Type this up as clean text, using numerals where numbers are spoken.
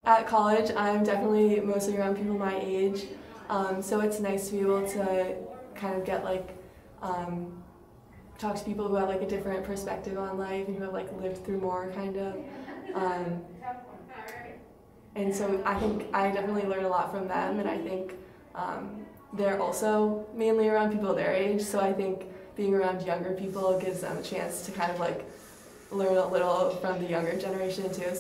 At college, I'm definitely mostly around people my age, so it's nice to be able to kind of get talk to people who have a different perspective on life and who have lived through more kind of. Um, and so I think I definitely learn a lot from them, and I think they're also mainly around people their age, so I think being around younger people gives them a chance to kind of learn a little from the younger generation too.